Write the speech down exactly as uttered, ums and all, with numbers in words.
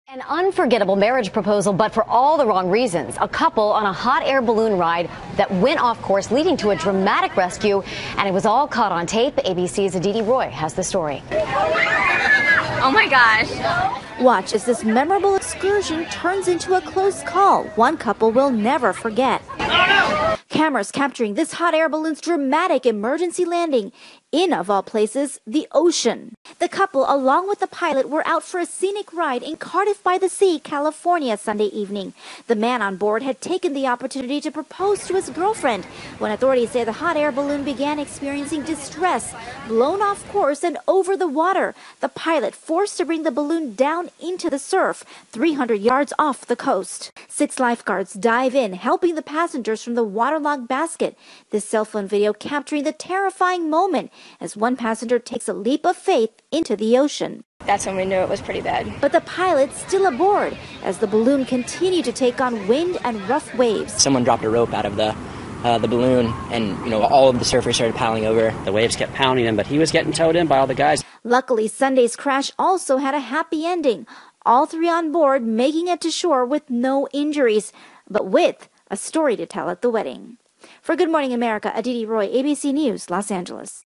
An unforgettable marriage proposal, but for all the wrong reasons. A couple on a hot air balloon ride that went off course, leading to a dramatic rescue, and it was all caught on tape. A B C's Aditi Roy has the story. Oh my gosh. Watch as this memorable excursion turns into a close call one couple will never forget. Cameras capturing this hot air balloon's dramatic emergency landing in, of all places, the ocean. The couple, along with the pilot, were out for a scenic ride in Cardiff by the Sea, California, Sunday evening. The man on board had taken the opportunity to propose to his girlfriend when authorities say the hot air balloon began experiencing distress, blown off course and over the water. The pilot forced to bring the balloon down into the surf, three hundred yards off the coast. Six lifeguards dive in, helping the passengers from the waterlogged basket. This cell phone video capturing the terrifying moment as one passenger takes a leap of faith into the ocean. That's when we knew it was pretty bad. But the pilot's still aboard as the balloon continued to take on wind and rough waves. Someone dropped a rope out of the uh, the balloon, and you know all of the surfers started paddling over. The waves kept pounding him, but he was getting towed in by all the guys. Luckily, Sunday's crash also had a happy ending. All three on board making it to shore with no injuries, but with a story to tell at the wedding. For Good Morning America, Aditi Roy, A B C News, Los Angeles.